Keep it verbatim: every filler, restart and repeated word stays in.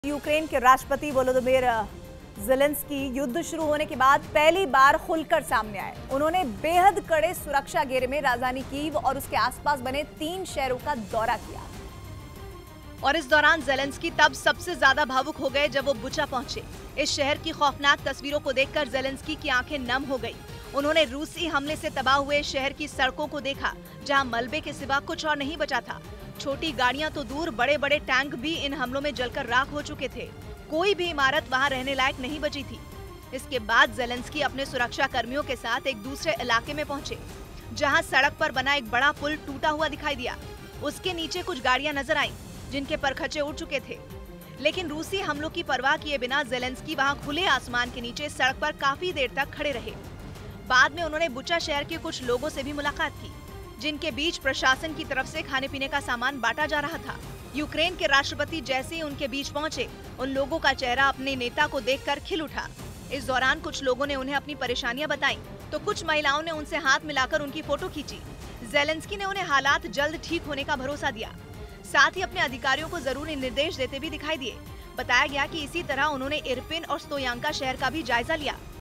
Ukraine के राष्ट्रपति Volodymyr Zelensky युद्ध शुरू होने के बाद पहली बार खुलकर सामने आए। उन्होंने बेहद कड़े सुरक्षा घेरे में राजधानी कीव और उसके आसपास बने तीन शहरों का दौरा किया। और इस दौरान ज़ेलेंस्की तब सबसे ज्यादा भावुक हो गए जब वो बुचा पहुंचे। इस शहर की खौफनाक तस्वीरों को देखकर ज़ेलेंस्की की आंखें नम हो गई। उन्होंने रूसी हमले से तबाह हुए शहर की सड़कों को देखा, जहां मलबे के सिवा कुछ और नहीं बचा था। छोटी गाड़ियां तो दूर, बड़े बड़े टैंक भी इन हमलों में जलकर राख हो चुके थे। कोई भी इमारत वहां रहने लायक नहीं बची थी। इसके बाद ज़ेलेंस्की अपने सुरक्षा कर्मियों के साथ एक दूसरे इलाके में पहुंचे, जहां सड़क पर बना एक बड़ा पुल टूटा हुआ दिखाई दिया। उसके नीचे कुछ गाड़ियां नजर आईं, जिनके परखचे उड़ चुके थे। लेकिन रूसी हमलों की परवाह किए बिना ज़ेलेंस्की वहां खुले आसमान के नीचे सड़क पर काफी देर तक खड़े रहे। बाद में उन्होंने बुचा शहर के कुछ लोगों से भी मुलाकात की, जिनके बीच प्रशासन की तरफ से खाने पीने का सामान बांटा जा रहा था। यूक्रेन के राष्ट्रपति जैसे ही उनके बीच पहुंचे, उन लोगों का चेहरा अपने नेता को देखकर खिल उठा। इस दौरान कुछ लोगों ने उन्हें अपनी परेशानियां बताई, तो कुछ महिलाओं ने उनसे हाथ मिलाकर उनकी फोटो खींची। ज़ेलेंस्की ने उन्हें हालात जल्द ठीक होने का भरोसा दिया। साथ ही अपने अधिकारियों को जरूरी निर्देश देते भी दिखाई दिए। बताया गया कि इसी तरह उन्होंने इरपिन और स्तोयांका शहर का भी जायजा लिया।